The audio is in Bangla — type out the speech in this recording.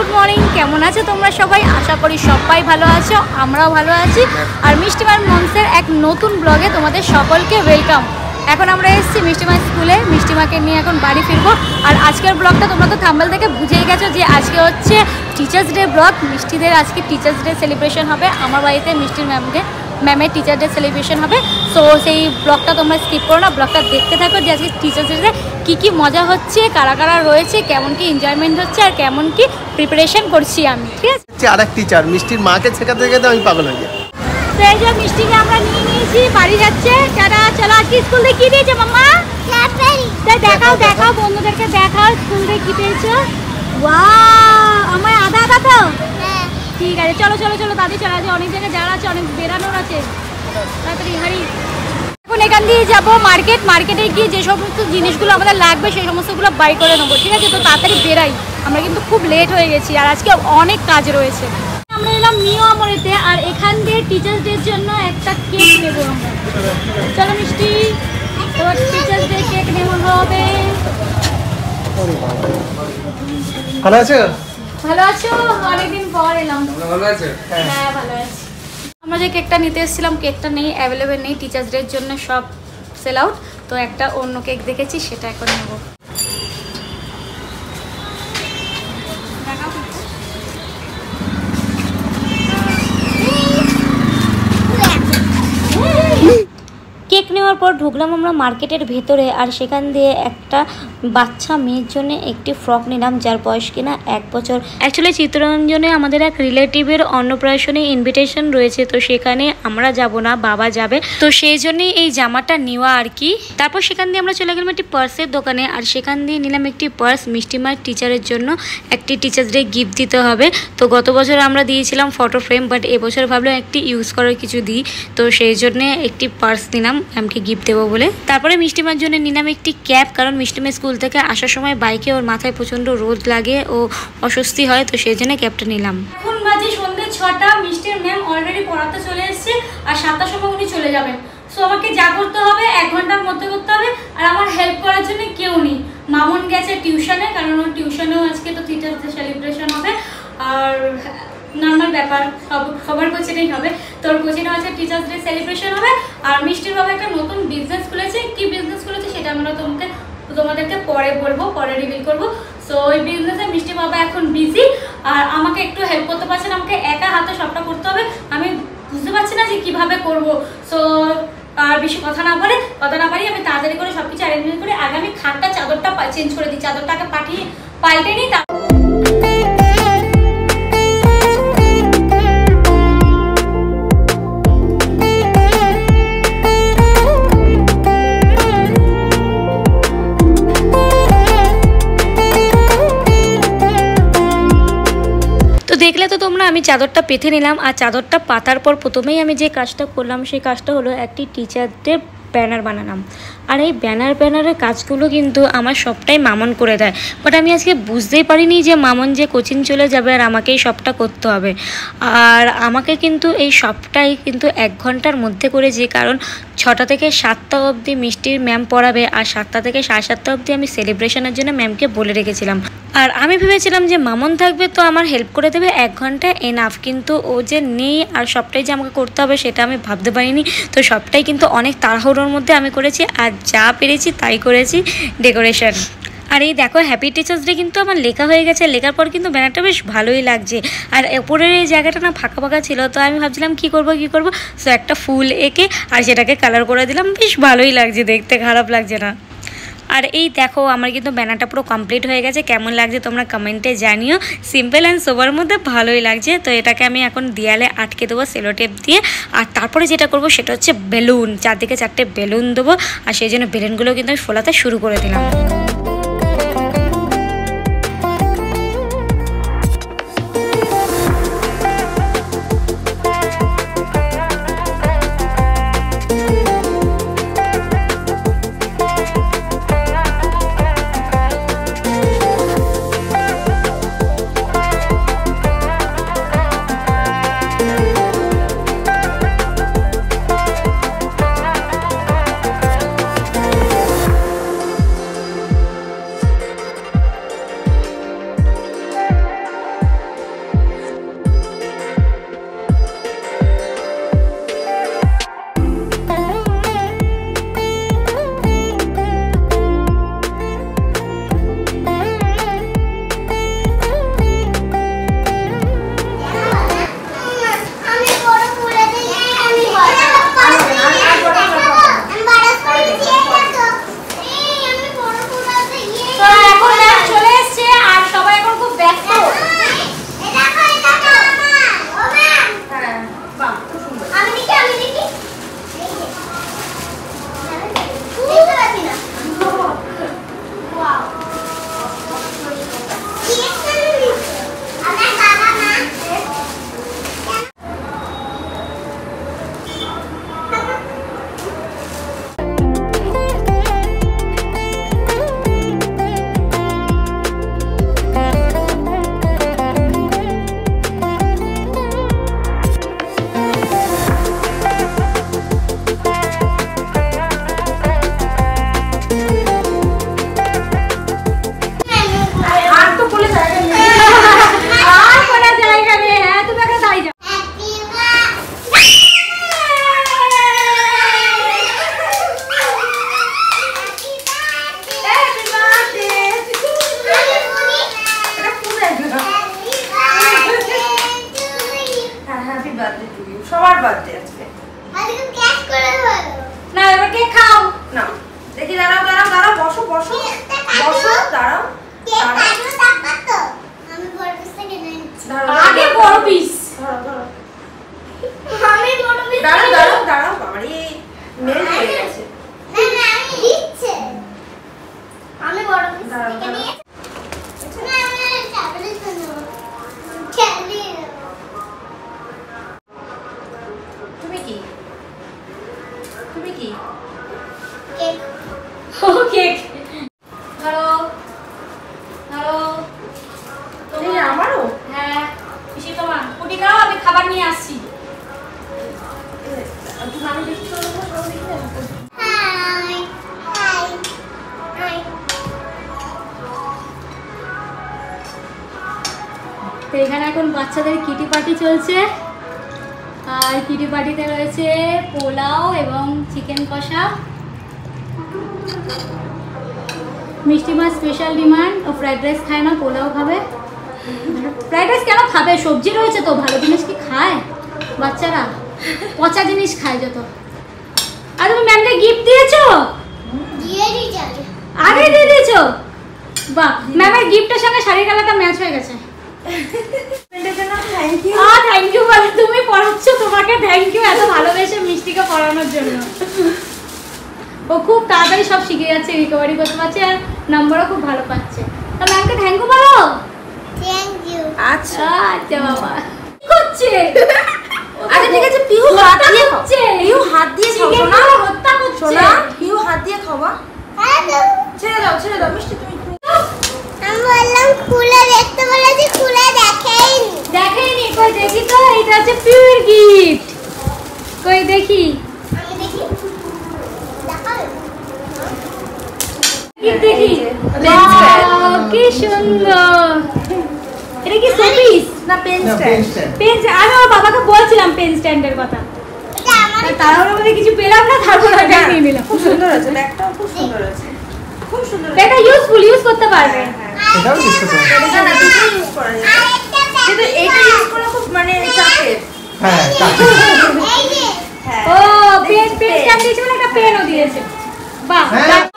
গুড মর্নিং, কেমন আছো তোমরা সবাই? আশা করি সবাই ভালো আছো, আমরাও ভালো আছি। আর মিষ্টিমার মনসের এক নতুন ব্লগে তোমাদের সকলকে ওয়েলকাম। এখন আমরা এসেছি মিষ্টিমার স্কুলে, মিষ্টিমাকে নিয়ে এখন বাড়ি ফিরবো। আর আজকের ব্লগটা তোমরা তো থাম্বনেল থেকে বুঝেই গেছো যে আজকে হচ্ছে টিচার্স ডে ব্লগ। মিষ্টিদের আজকে টিচার্স ডে সেলিব্রেশন হবে আমার বাড়িতে, মিষ্টির ম্যামের টিচার ডে সেলিব্রেশন হবে। সো সেই ব্লগটা তোমরা স্কিপ করো না, ব্লগটা দেখতে থাকো যে আজকে টিচার্স ডেতে কী কী মজা হচ্ছে, কারা কারা রয়েছে, কেমন কি এনজয়মেন্ট হচ্ছে আর কেমন কি প্রিপারেশন করছি আমি। ঠিক আছে, আর এক টিচার মিষ্টির মাকে শেখাতে শেখাতে আমি পাগল হয়ে যাই। তো এই যে মিষ্টিকে আমরা নিয়ে নিয়েছি, বাড়ি যাচ্ছে। যারা চলো আজকে স্কুল থেকে কী দিয়েছে মাম্মা? দেখাও দেখাও, বন্ধুদেরকে দেখাও স্কুল থেকে কী পেয়েছো। ওয়াও, আমার আদা আদা তো ঠিক আছে, চলো চলো চলো দাদি চলো, আছে অনেক জায়গায় যারা আছে, অনেক বেরানোর আছে, তাড়াতাড়ি হারি। এখন এখান দিয়ে যাবো মার্কেটে গিয়ে যে সমস্ত জিনিসগুলো আমাদের লাগবে সেই সমস্তগুলো বাই করে নেবো। ঠিক আছে, তো তাড়াতাড়ি বেরাই, আমরা কিন্তু খুব লেট হয়ে গেছি আর আজকে অনেক কাজ রয়েছে। আমরা এলাম নিউ আমরেতে, আর এখান দিয়ে টিচার্স ডের জন্য একটা কেক নেবো আমরা। চলো মিষ্টি, এবার টিচার্স ডে কেক নেওয়া হবে। ভালো আছো? ভালো আছো? অনেকদিন পর এলাম। ভালো আছো? হ্যাঁ ভালো আছি। আমরা যে কেকটা নিতে এসেছিলাম কেকটা নেই, অ্যাভেলেবেল নেই, টিচার্স ডের জন্য সব সেল আউট। তো একটা অন্য কেক দেখেছি, সেটা এখন নেব। কেক নেওয়ার পর ঢুকলাম আমরা মার্কেটের ভেতরে, আর সেখান দিয়ে একটা বাচ্চা মেয়ের জন্য একটি ফ্রক নিলাম যার বয়স কিনা 1 বছর। অ্যাকচুয়ালি চিত্তরঞ্জনে আমাদের এক রিলেটিভের অন্নপ্রাশনে ইনভিটেশন রয়েছে, তো সেখানে আমরা যাব না, বাবা যাবে, তো সেই জন্যই এই জামাটা নেওয়া আর কি। তারপর সেখান দিয়ে আমরা চলে গেলাম একটি পার্সের দোকানে, আর সেখান দিয়ে নিলাম একটি পার্স মিষ্টিমার টিচারের জন্য, একটি টিচার্স ডে গিফট দিতে হবে। তো গত বছর আমরা দিয়েছিলাম ফটো ফ্রেম, বাট এবছর ভাবলাম একটি ইউজ করার কিছু দিই, তো সেই জন্যে একটি পার্স নিলাম ম্যামকে গিফট দেবো বলে। তারপরে মিষ্টিমার জন্য নিলাম একটি ক্যাপ, কারণ মিষ্টিমা স্কুল থেকে আসার সময় বাইকে ওর মাথায় প্রচণ্ড রোদ লাগে ও অস্বস্তি হয়, তো সেই জন্য ক্যাপটা নিলাম। এখন বাজে সন্ধ্যে 6টা, মিষ্টির ম্যাম অলরেডি পড়াতে চলে এসেছে, আর 7টার সময় উনি চলে যাবেন। সো আমাকে যা করতে হবে 1 ঘন্টার মধ্যে করতে হবে, আর আমার হেল্প করার জন্য কেউ নেই। মামুন গেছে টিউশনে, কারণ ওর টিউশনেও আজকে তো টিচার্স ডে সেলিব্রেশন হবে, আর নর্মাল ব্যাপার সবার কোচিংই হবে, তোর কোচিংও আছে টিচার্স ডে সেলিব্রেশন হবে। আর মিষ্টির বাবা একটা নতুন বিজনেস খুলেছে, কি বিজনেস খুলেছে সেটা আমরা তোমাদেরকে পরে বলবো, পরে রিভিল করবো। সো ওই বিজনেসে মিষ্টি বাবা এখন বিজি, আর আমাকে একটু হেল্প করতে পারছে না, আমাকে একা হাতে সবটা করতে হবে, আমি বুঝতে পারছি না যে কিভাবে করব। সো আর বেশি কথা না পারি আমি তাড়াতাড়ি করে সব কিছু অ্যারেঞ্জমেন্ট করে আগে আমি খাটটা চাদরটা চেঞ্জ করে দিই, চাদরটাকে পাল্টে নিই। দেখলে তো তোমরা, আমি চাদরটা পেতে নিলাম, আর চাদরটা পাতার পর প্রথমেই আমি যে কাজটা করলাম সেই কাজটা হলো একটি টিচারদের ব্যানার বানালাম। আর এই ব্যানারের কাজগুলো কিন্তু আমার সবটাই মামন করে দেয়, বাট আমি আজকে বুঝতেই পারিনি যে মামন যে কোচিং চলে যাবে আর আমাকেই সবটা করতে হবে। আর আমাকে কিন্তু এই সবটাই কিন্তু 1 ঘন্টার মধ্যে করেছি, কারণ 6টা থেকে 7টা অবধি মিষ্টির ম্যাম পড়াবে, আর 7টা থেকে 7:30 অবধি আমি সেলিব্রেশনের জন্য ম্যামকে বলে রেখেছিলাম। আর আমি ভেবেছিলাম যে মামন থাকবে তো আমার হেল্প করে দেবে, 1 ঘন্টা এনাফ, কিন্তু ও যে নেই আর সবটাই যে আমাকে করতে হবে সেটা আমি ভাবতে পারিনি। তো সবটাই কিন্তু অনেক তাড়াহুড়োর মধ্যে আমি করেছি, আর যা পেরেছি তাই করেছি ডেকোরেশন। আর এই দেখো হ্যাপি টিচার্স ডে কিন্তু আমার লেখা হয়ে গেছে, লেখার পর কিন্তু ব্যানারটা বেশ ভালোই লাগছে। আর উপরের এই জায়গাটা না ফাঁকা ফাঁকা ছিল, তো আমি ভাবছিলাম কি করব। সো একটা ফুল এঁকে আর সেটাকে কালার করে দিলাম, বেশ ভালোই লাগছে দেখতে, খারাপ লাগছে না। আর এই দেখো আমার কিন্তু ব্যানারটা পুরো কমপ্লিট হয়ে গেছে, কেমন লাগছে তোমরা কমেন্টে জানিও। সিম্পল অ্যান্ড সোবার মধ্যে ভালোই লাগছে। তো এটাকে আমি এখন দেয়ালে আটকে দেবো সেলো টেপ দিয়ে, আর তারপরে যেটা করব সেটা হচ্ছে বেলুন, চারদিকে 4টে বেলুন দেবো, আর সেই জন্য বেলুনগুলো কিন্তু আমি ফোলাতে শুরু করে দিলাম। বার্থডে আজকে। আজকে কেক করে বলো না এবার কেক খাও। না দেখি, দাঁড়াও দাঁড়াও দাঁড়াও, বসো বসো বসো, দাঁড়াও কেক দাঁড়াও কাটো তারপর তো আমি বড় পিস থেকে নিচ্ছি দাঁড়াও, আগে বড় পিস। ধরো ধরো, আমি বড় পিস দাঁড়াও দাঁড়াও দাঁড়াও, বাবারে মেল্ট হয়ে গেছে। না না আমি দিচ্ছি আমি বড় পিস দাঁড়াও, থেকে দাঁড়াও। নিয়েছি না না চাবলে শোনো খেলি তুমি কি তুমি কি কেক ও কেক ধরো ধরো। এই আমারও হ্যাঁ পিসি তোমার কুটি খাও, আমি খাবার নিয়ে আসছি। তুমি আমি দেখি, চলো চলো দেখি না। হাই হাই হাই তো এখানে এখন বাচ্চাদের কিটি পার্টি চলছে, আর কিটি পার্টিতে রয়েছে পোলাও এবং চিকেন কষা। মিষ্টি মাছ স্পেশাল ডিমান্ড, ও ফ্রাইড রাইস খায় না, পোলাও খাবে। ফ্রাইড রাইস কেন খাবে, সবজি রয়েছে তো, ভালো জিনিস কি খায় বাচ্চারা? পচা জিনিস খায় যত। আর তুমি ম্যামকে গিফট দিয়েছো? দিয়ে দিচ্ছি আগে দিয়ে দিয়েছো? বাহ, ম্যামের গিফটের সঙ্গে শাড়ির কালারটা ম্যাচ হয়ে গেছে। Thank you. থ্যাংক ইউ বলে তুমি পড়াচ্ছ, তোমাকে থ্যাংক ইউ এত ভালোবেসে মিষ্টিকে পড়ানোর জন্য। ও খুব তাড়াতাড়ি সব শিখে যাচ্ছে, রিকভারি করতে পারছে, আর নম্বরও খুব ভালো পাচ্ছে। তো ম্যামকে থ্যাংক ইউ বলো। থ্যাংক ইউ আচ্ছা আচ্ছা বাবা কি করছে? আচ্ছা ঠিক আছে, পিহু হাত দিয়ে খাও, করছে। পিহু হাত দিয়ে খাও চিকেন সোনা, গুলো হত্যা করছে। সোনা পিহু হাত দিয়ে খাওয়া। হ্যালো ছেড়ে দাও মিষ্টি, তুমি আমি বললাম খুলে দেখতে বলেছি, খুলে দেখেইনি দেখেনি, কই দেখি তো, এটা হচ্ছে পিওর গিফট, কই দেখি আমি দেখি দেখাবে গিফট দেখি। pen stand। Wow, কি সুন্দর। এটা কি শোপিস? না পেন না, স্ট্যান্ড। pen stand। পেন, আমি আমার বাবাকে বলছিলাম পেন স্ট্যান্ডের কথা, এটা আমার তারপরে মধ্যে কিছু পেলাম না, তারপর এটা নিয়ে নিলাম। খুব সুন্দর আছে, ব্যাগটাও খুব সুন্দর আছে, খুব সুন্দর আছে। এটা ইউজ করতে পারবে। হ্যাঁ, এটাও ইউজ করতে পারবে। না না দুটো ইউজ করা যায়, আরেকটা কিন্তু এইটা ইউজ করা খুব মানে চাপের। হ্যাঁ কাছে। এই যে হ্যাঁ ও পেন স্ট্যান্ড দিয়েছে, মানে একটা পেনও দিয়েছে। বাহ, হ্যাঁ। বাহ।